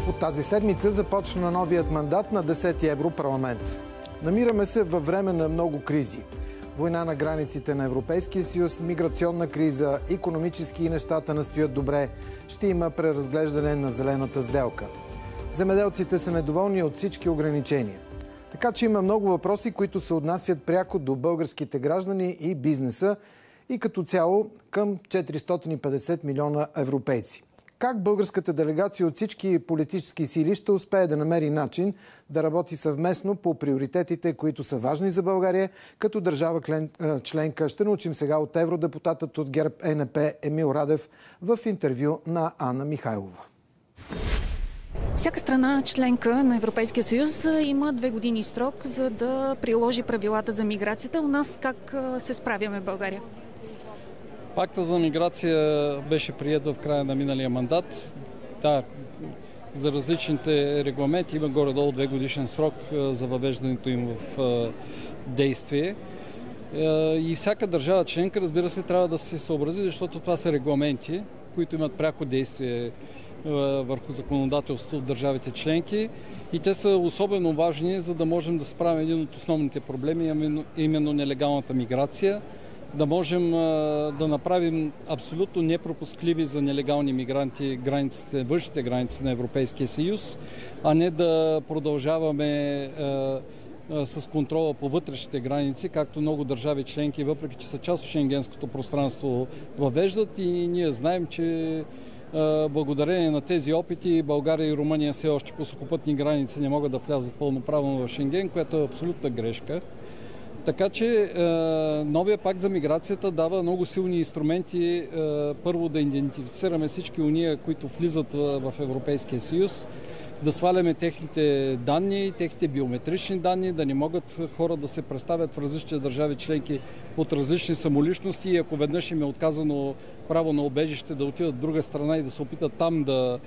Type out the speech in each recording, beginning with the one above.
От тази седмица започна новият мандат на 10-ти Европарламент. Намираме се във време на много кризи. Война на границите на Европейския съюз, миграционна криза, икономически нещата не стоят добре. Ще има преразглеждане на зелената сделка. Земеделците са недоволни от всички ограничения. Така че има много въпроси, които се отнасят пряко до българските граждани и бизнеса и като цяло към 450 милиона европейци. Как българската делегация от всички политически сили ще успее да намери начин да работи съвместно по приоритетите, които са важни за България като държава членка, ще научим сега от евродепутатът от ГЕРБ ЕНП Емил Радев в интервю на Анна Михайлова. Всяка страна, членка на Европейския съюз, има 2 години срок, за да приложи правилата за миграцията. У нас как се справяме в България? Пакта за миграция беше приет в края на миналия мандат. Да, за различните регламенти има горе-долу 2 годишен срок за въвеждането им в действие. И всяка държава членка, разбира се, трябва да се съобрази, защото това са регламенти, които имат пряко действие върху законодателството от държавите членки и те са особено важни, за да можем да справим един от основните проблеми, именно нелегалната миграция, да можем да направим абсолютно непропускливи за нелегални мигранти външните граници на Европейския съюз, а не да продължаваме с контрола по вътрешните граници, както много държави членки, въпреки че са част от шенгенското пространство, въвеждат и ние знаем, че благодарение на тези опити България и Румъния все още по сухопътни граници не могат да влязат пълноправно в Шенген, което е абсолютна грешка. Така че новия пакт за миграцията дава много силни инструменти. Първо да идентифицираме всички уния, които влизат в Европейския съюз, да сваляме техните данни, техните биометрични данни, да не могат хора да се представят в различни държави членки от различни самоличности и ако веднъж им е отказано право на убежище, да отидат в друга страна и да се опитат там да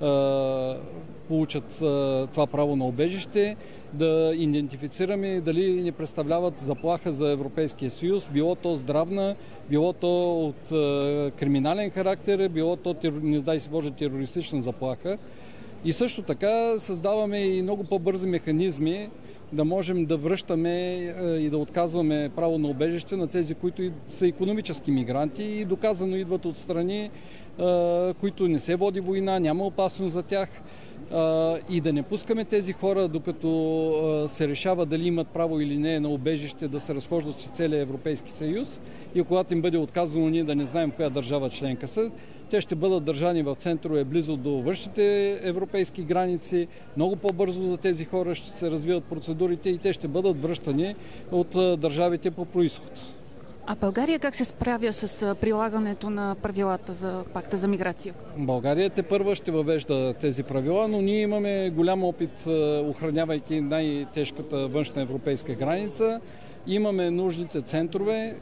получат това право на убежище, да идентифицираме дали не представляват заплаха за Европейския съюз, било то здравна, било то от криминален характер, било то, не дай си Боже, терористична заплаха. И също така създаваме и много по-бързи механизми да можем да връщаме и да отказваме право на убежище на тези, които са икономически мигранти и доказано идват от страни, които не се води война, няма опасност за тях. И да не пускаме тези хора, докато се решава дали имат право или не на убежище, да се разхождат в целия Европейски съюз и когато им бъде отказано, ние да не знаем коя държава членка са. Те ще бъдат държани в центрове близо до външните европейски граници. Много по-бързо за тези хора ще се развиват процедурите и те ще бъдат връщани от държавите по происход. А България как се справя с прилагането на правилата за пакта за миграция? България тепърва ще въвежда тези правила, но ние имаме голям опит, охранявайки най-тежката външна европейска граница. Имаме нужните центрове,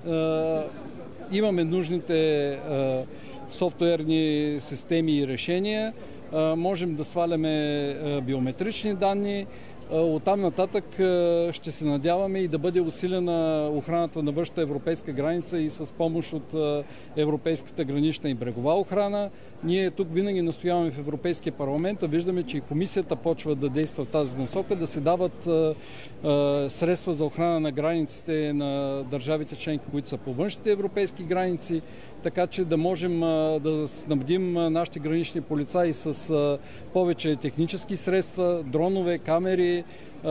имаме нужните софтуерни системи и решения, можем да сваляме биометрични данни. Оттам нататък ще се надяваме и да бъде усилена охраната на външната европейска граница и с помощ от Европейската гранична и брегова охрана. Ние тук винаги настояваме в Европейския парламент, а виждаме, че и комисията почва да действа в тази насока, да се дават средства за охрана на границите на държавите членки, които са по външните европейски граници, така че да можем да снабдим нашите гранични полицаи с повече технически средства, дронове, камери,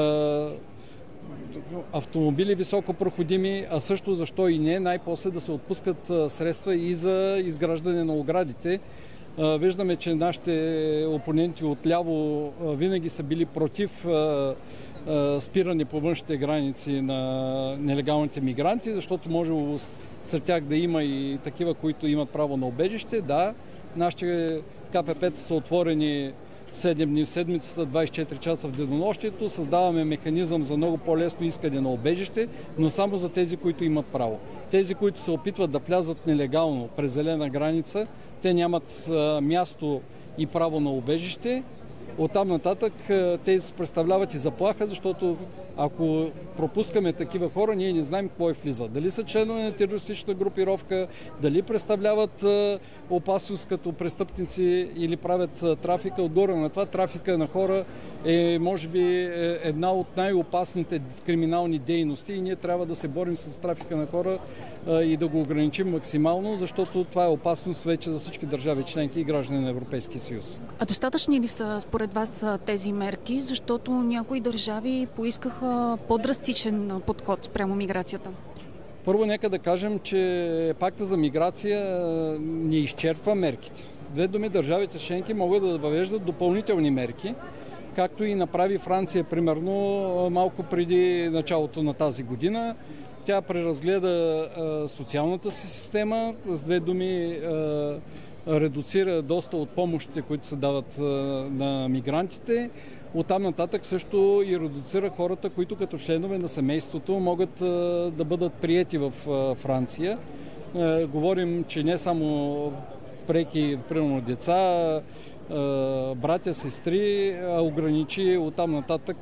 автомобили високопроходими, а също защо и не, най-после да се отпускат средства и за изграждане на оградите. Виждаме, че нашите опоненти отляво винаги са били против спиране по външните граници на нелегалните мигранти, защото може сред тях да има и такива, които имат право на убежище. Да, нашите КПП-та са отворени 7 дни в седмицата, 24 часа в денонощието. Създаваме механизъм за много по-лесно искане на убежище, но само за тези, които имат право. Тези, които се опитват да влязат нелегално през зелена граница, те нямат място и право на убежище. Оттам нататък те представляват и заплаха, защото Ако пропускаме такива хора, ние не знаем кой влиза. Дали са членове на терористична групировка, дали представляват опасност като престъпници или правят трафика. Отгоре на това, трафика на хора е, може би, една от най-опасните криминални дейности и ние трябва да се борим с трафика на хора и да го ограничим максимално, защото това е опасност вече за всички държави членки и граждани на Европейския съюз. А достатъчни ли са според вас тези мерки, защото някои държави поискаха по-драстичен подход спрямо миграцията? Първо нека да кажем, че пакта за миграция не изчерпва мерките. С две думи, държавите членки могат да въвеждат допълнителни мерки, както и направи Франция, примерно, малко преди началото на тази година. Тя преразгледа социалната си система, с две думи редуцира доста от помощите, които се дават на мигрантите. Оттам нататък също и редуцира хората, които като членове на семейството могат да бъдат приети в Франция. Говорим, че не само преки, примерно деца, братя, сестри, а ограничи оттам нататък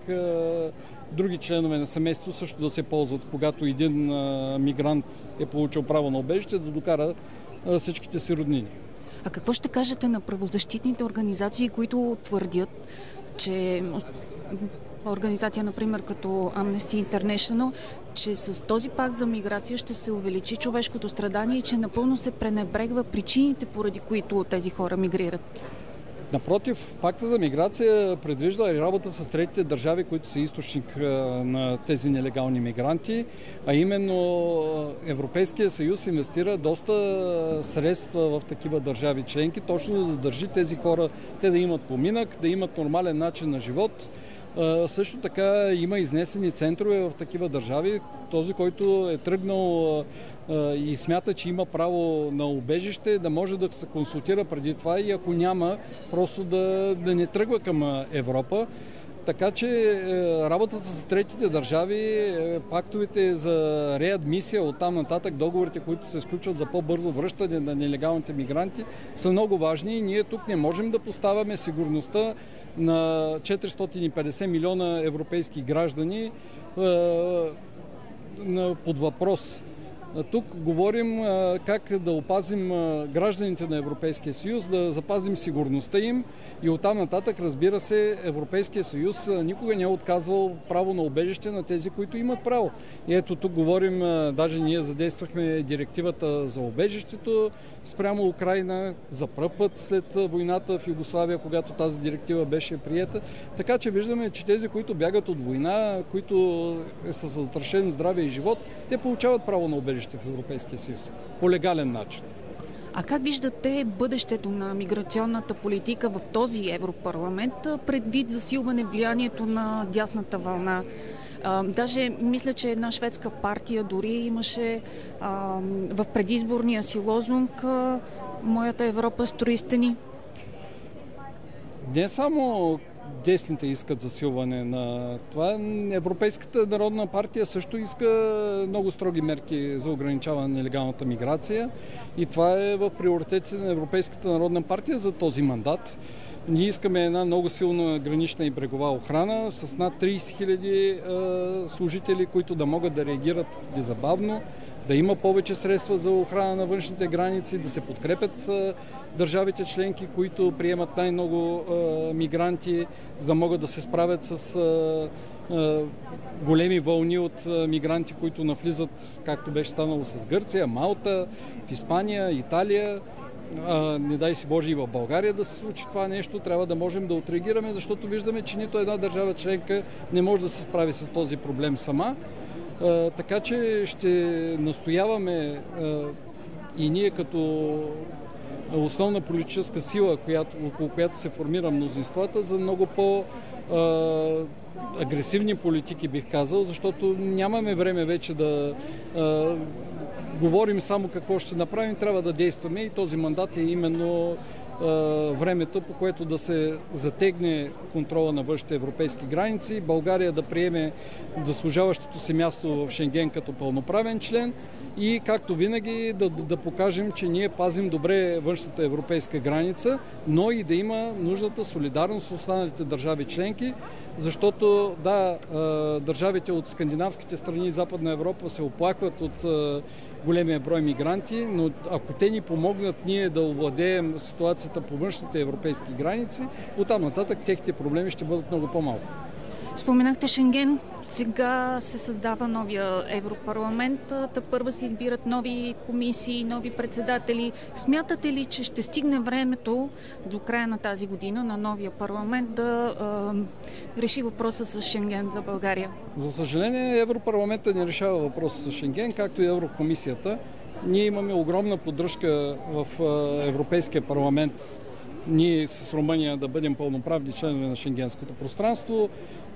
други членове на семейството също да се ползват, когато един мигрант е получил право на убежище, да докара всичките си роднини. А какво ще кажете на правозащитните организации, които твърдят, че организация, например, като Amnesty International, че с този пакт за миграция ще се увеличи човешкото страдание и че напълно се пренебрегва причините, поради които тези хора мигрират? Напротив, пакта за миграция предвижда и работа с третите държави, които са източник на тези нелегални мигранти, а именно Европейския съюз инвестира доста средства в такива държави членки, точно да държи тези хора, те да имат поминък, да имат нормален начин на живот. Също така има изнесени центрове в такива държави. Този, който е тръгнал и смята, че има право на убежище, да може да се консултира преди това и ако няма, просто да не тръгва към Европа. Така че работата с третите държави, пактовете за реадмисия, оттам нататък договорите, които се сключват за по-бързо връщане на нелегалните мигранти, са много важни и ние тук не можем да поставяме сигурността на 450 милиона европейски граждани под въпрос. Тук говорим как да опазим гражданите на Европейския съюз, да запазим сигурността им и оттам нататък, разбира се, Европейския съюз никога не е отказвал право на убежище на тези, които имат право. И ето тук говорим, даже ние задействахме директивата за убежището спрямо Украйна за пръв път след войната в Югославия, когато тази директива беше приета. Така че виждаме, че тези, които бягат от война, които са застрашени здраве и живот, те получават право на убежище в Европейския съюз по легален начин. А как виждате бъдещето на миграционната политика в този Европарламент, предвид засилване влиянието на дясната вълна? Даже мисля, че една шведска партия дори имаше в предизборния си лозунг "Моята Европа строи стени". Не само десните искат засилване на това. Европейската народна партия също иска много строги мерки за ограничаване на нелегалната миграция и това е в приоритетите на Европейската народна партия за този мандат. Ние искаме една много силна гранична и брегова охрана с над 30 хиляди служители, които да могат да реагират незабавно, да има повече средства за охрана на външните граници, да се подкрепят държавите членки, които приемат най-много мигранти, за да могат да се справят с големи вълни от мигранти, които навлизат, както беше станало с Гърция, Малта, в Испания, Италия. Не дай си Боже и в България да се случи това нещо, трябва да можем да отреагираме, защото виждаме, че нито една държава членка не може да се справи с този проблем сама. Така че ще настояваме и ние като основна политическа сила, около която се формира мнозинствата, за много по-агресивни политики, бих казал, защото нямаме време вече да говорим само какво ще направим, трябва да действаме и този мандат е именно времето, по което да се затегне контрола на външните европейски граници, България да приеме заслужаващото си място в Шенген като пълноправен член и, както винаги, да покажем, че ние пазим добре външната европейска граница, но и да има нужната солидарност с останалите държави членки, защото държавите от скандинавските страни и Западна Европа се оплакват от големия брой мигранти, но ако те ни помогнат ние да овладеем ситуацията по външните европейски граници, оттам нататък техните проблеми ще бъдат много по-малко. Споменахте Шенген. Сега се създава новия Европарламент. Тепърва се избират нови комисии, нови председатели. Смятате ли, че ще стигне времето до края на тази година на новия парламент да реши въпроса с Шенген за България? За съжаление, Европарламентът не решава въпроса с Шенген, както и Еврокомисията. Ние имаме огромна поддръжка в Европейския парламент. Ние с Румъния да бъдем пълноправни членове на Шенгенското пространство.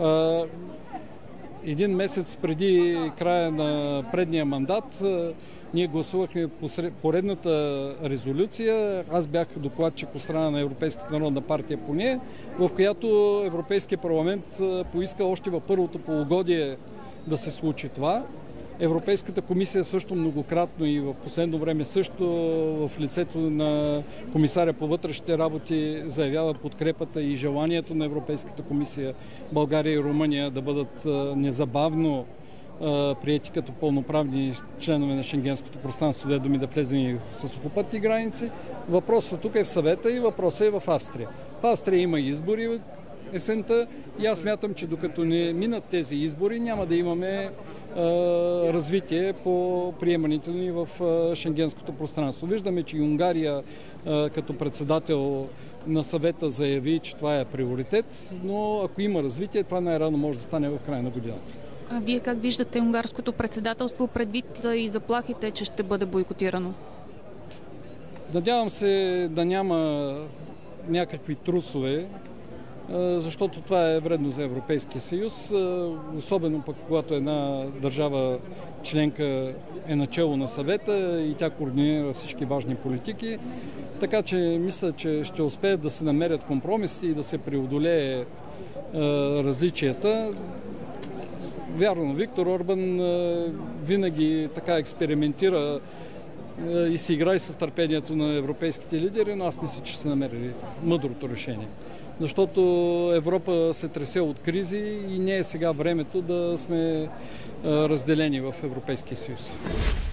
Един месец преди края на предния мандат ние гласувахме поредната резолюция. Аз бях докладчик от страна на Европейската народна партия по нея, в която Европейския парламент поиска още в първото полугодие да се случи това. Европейската комисия също многократно и в последно време също в лицето на комисаря по вътрешните работи заявява подкрепата и желанието на Европейската комисия България и Румъния да бъдат незабавно приети като пълноправни членове на Шенгенското пространство, две думи да влезем и с сухопътни граници. Въпросът тук е в съвета и въпросът е в Австрия. В Австрия има избори есента и аз смятам, че докато не минат тези избори, няма да имаме развитие по приемането ни в Шенгенското пространство. Виждаме, че и Унгария като председател на съвета заяви, че това е приоритет, но ако има развитие, това най-рано може да стане в края на годината. А вие как виждате унгарското председателство предвид и заплахите, че ще бъде бойкотирано? Надявам се да няма някакви трусове, защото това е вредно за Европейския съюз, особено пък когато една държава членка е начело на съвета и тя координира всички важни политики. Така че мисля, че ще успеят да се намерят компромиси и да се преодолее различията. Вярно, Виктор Орбан винаги така експериментира и си играе с търпението на европейските лидери, но аз мисля, че ще намери мъдрото решение. Защото Европа се тресе от кризи и не е сега времето да сме разделени в Европейския съюз.